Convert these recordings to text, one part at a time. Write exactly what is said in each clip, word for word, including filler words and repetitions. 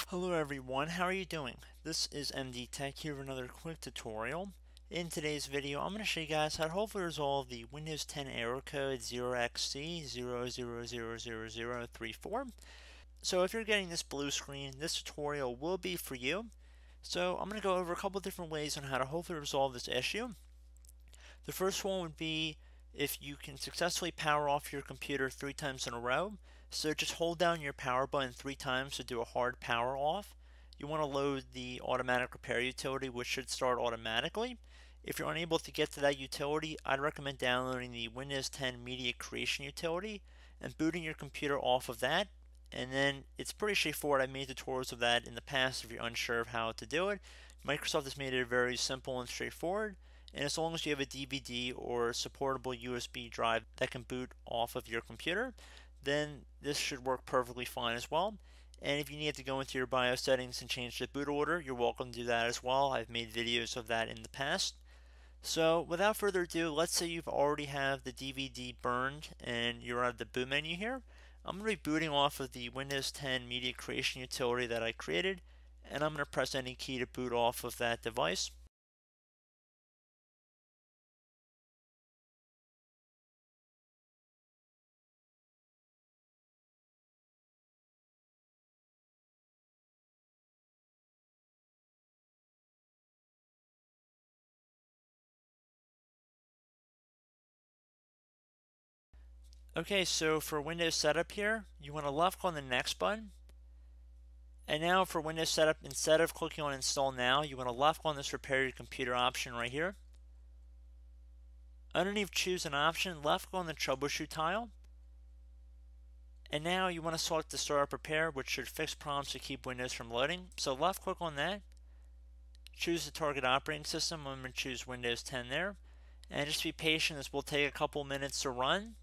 Hello everyone, how are you doing? This is M D Tech here with another quick tutorial. In today's video, I'm going to show you guys how to hopefully resolve the Windows ten error code zero x c zero zero zero zero zero three four. So if you're getting this blue screen, this tutorial will be for you. So I'm going to go over a couple different ways on how to hopefully resolve this issue. The first one would be if you can successfully power off your computer three times in a row. So just hold down your power button three times to do a hard power off. You want to load the automatic repair utility, which should start automatically. If you're unable to get to that utility, I'd recommend downloading the Windows ten Media Creation utility and booting your computer off of that. And then it's pretty straightforward. I made tutorials of that in the past if you're unsure of how to do it. Microsoft has made it very simple and straightforward. And as long as you have a D V D or supportable U S B drive that can boot off of your computer, then this should work perfectly fine as well. And if you need to go into your BIOS settings and change the boot order, you're welcome to do that as well. I've made videos of that in the past. So without further ado, let's say you've already have the D V D burned and you're at the boot menu here. I'm going to be booting off of the Windows ten Media Creation utility that I created, and I'm going to press any key to boot off of that device. Okay, so for Windows Setup here, you want to left click on the Next button. And now for Windows Setup, instead of clicking on Install Now, you want to left click on this Repair Your Computer option right here. Underneath Choose an Option, left click on the Troubleshoot tile. And now you want to select the Startup Repair, which should fix problems to keep Windows from loading. So left click on that. Choose the target operating system. I'm going to choose Windows ten there. And just be patient, this will take a couple minutes to run.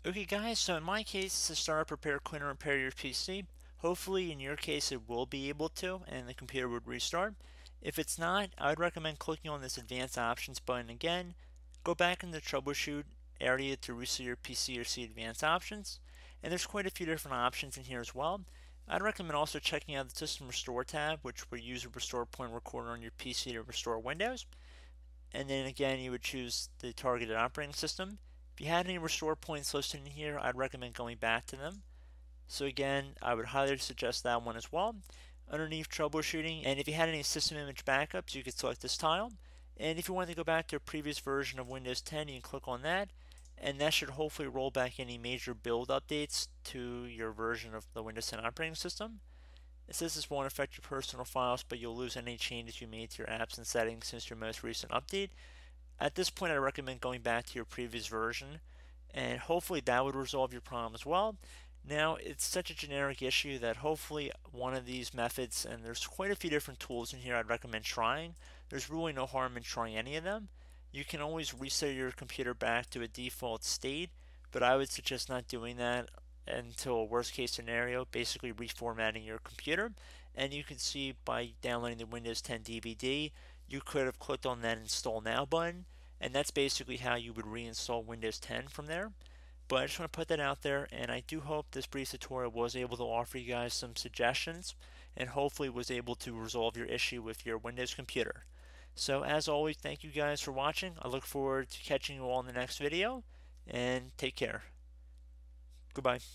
Okay guys, so in my case, to start, prepare, clean, and repair your P C. Hopefully in your case it will be able to and the computer would restart. If it's not, I would recommend clicking on this advanced options button again. Go back in the troubleshoot area to reset your P C or see advanced options. And there's quite a few different options in here as well. I'd recommend also checking out the System Restore tab, which will use a restore point recorder on your P C to restore Windows. And then again, you would choose the targeted operating system. If you had any restore points listed in here, I'd recommend going back to them. So again, I would highly suggest that one as well. Underneath troubleshooting, and if you had any system image backups, you could select this tile. And if you want to go back to a previous version of Windows ten, you can click on that. And that should hopefully roll back any major build updates to your version of the Windows ten operating system. It says this won't affect your personal files, but you'll lose any changes you made to your apps and settings since your most recent update. At this point, I recommend going back to your previous version, and hopefully that would resolve your problem as well. Now, it's such a generic issue that hopefully one of these methods, and there's quite a few different tools in here I'd recommend trying. There's really no harm in trying any of them. You can always reset your computer back to a default state, but I would suggest not doing that until a worst case scenario, basically reformatting your computer. And you can see by downloading the Windows ten D V D, you could have clicked on that install now button, and that's basically how you would reinstall Windows ten from there. But I just want to put that out there, and I do hope this brief tutorial was able to offer you guys some suggestions and hopefully was able to resolve your issue with your Windows computer. So as always, thank you guys for watching. I look forward to catching you all in the next video, and take care. Goodbye.